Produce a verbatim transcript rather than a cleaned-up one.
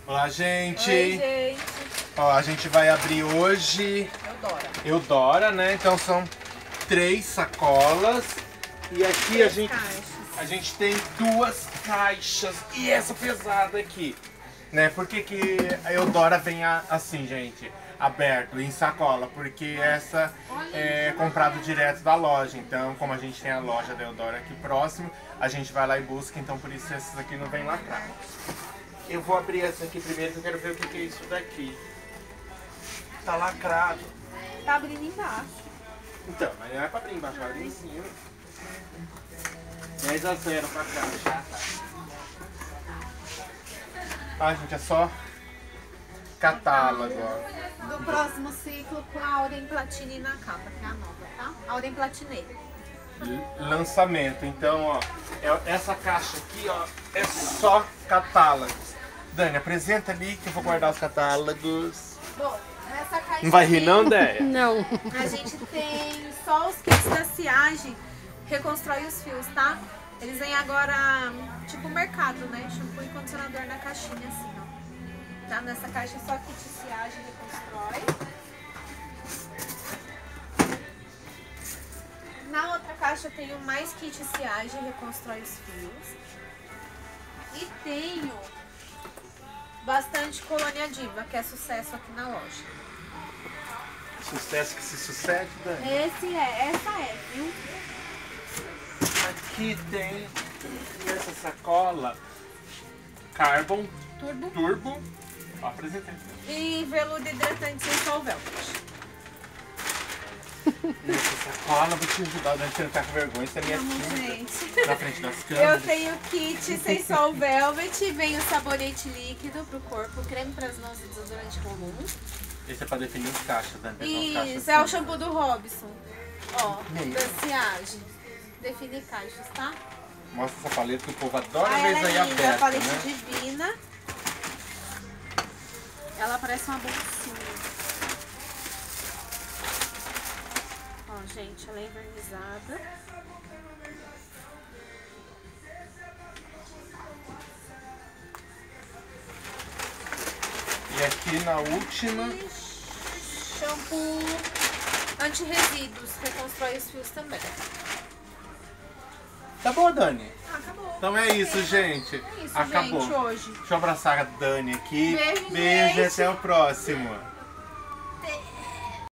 Olá, gente! Oi, gente! Ó, a gente vai abrir hoje Eudora. Eudora, né? Então são três sacolas. E aqui Três a gente, caixas. a gente tem duas caixas. E essa pesada aqui, né? Por que que a Eudora vem a- assim, gente? Aberto, em sacola, porque essa é comprado direto da loja. Então, como a gente tem a loja da Eudora aqui próximo, a gente vai lá e busca, então por isso essas aqui não vem lacradas. Eu vou abrir essa aqui primeiro, que eu quero ver o que que é isso daqui. Tá lacrado. Tá abrindo embaixo. Então, mas não é pra abrir embaixo, é abrir em cima. dez a zero pra cá. Ah, gente, é só catálogo, ó. Do próximo ciclo com a Aurem Platini na capa, que é a nova, tá? Aurem Platinei. L- Lançamento. Então, ó, é- essa caixa aqui, ó, é só catálogos. Dani, apresenta ali que eu vou guardar os catálogos. Bom, nessa caixa Não vai rir aqui, não, Déia? Não. a gente tem só os kits da Ciage, reconstrói os fios, tá? Eles vêm agora, tipo mercado, né? Shampoo e condicionador na caixinha, assim, ó. Tá? Nessa caixa só kit Ciage reconstrói. Na outra caixa eu tenho mais kit Ciage reconstrói os fios. E tenho bastante Colônia Diva, que é sucesso aqui na loja. Sucesso que se sucede, Dani. Esse é, essa é, viu? Aqui tem essa sacola Carbon Turbo. Turbo. Ó, apresentei. E veludo hidratante sem solvente. Nessa sacola, vou te ajudar, Dani, você não tá com vergonha, isso é minha Vamos, tinta. gente. Na frente das Eu câmeras. tenho kit sem sol velvet, vem o sabonete líquido pro corpo, creme pras mãos e desodorante comum. Esse é pra definir os cachos, Dani. Tem umas caixas Isso, é o assim. shampoo do Robson. Ó, Meio. da Ciage. Define caixas, tá? Mostra essa paleta que o povo adora Ah, ver ela isso aí é linda, a aberta, paleta né? divina. Ela parece uma bolsinha. Ó, gente, ela é envernizada. E aqui na última, E shampoo anti-resíduos, reconstrói os fios também. tá bom, Dani? Ah, acabou. Então é isso, gente. É isso, Acabou. gente, hoje. Deixa eu abraçar a Dani aqui. Beijo, Beijo e gente. até o próximo.